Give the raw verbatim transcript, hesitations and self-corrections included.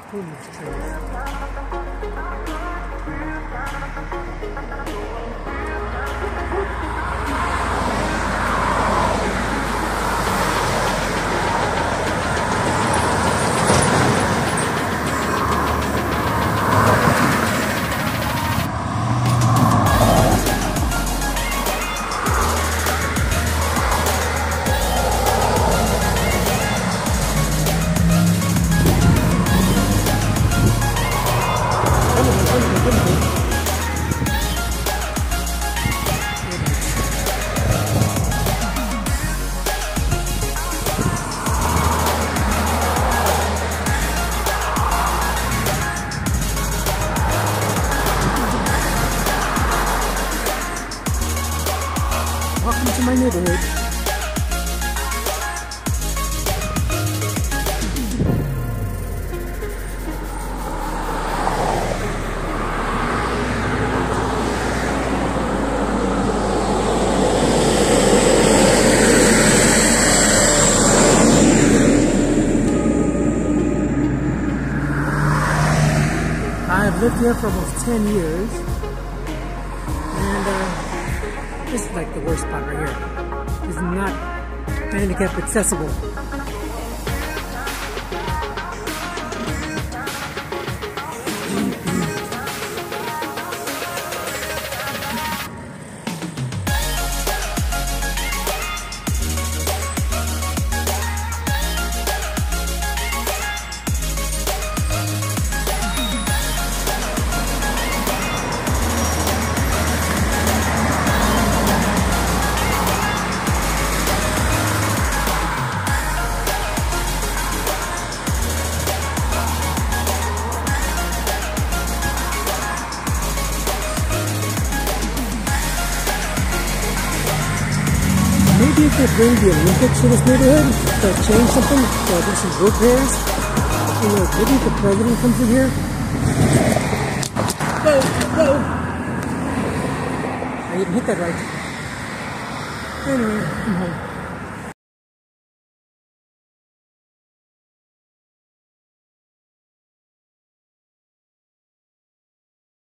Who needs trees? Welcome to my neighborhood. I've lived here for almost ten years, and uh, this is like the worst spot right here. It's not handicap accessible. Maybe if they bring the Olympics to this neighborhood, to change something, to do some road repairs. You know, maybe if the president comes in here. Whoa, whoa! I didn't hit that right. Anyway, I'm home.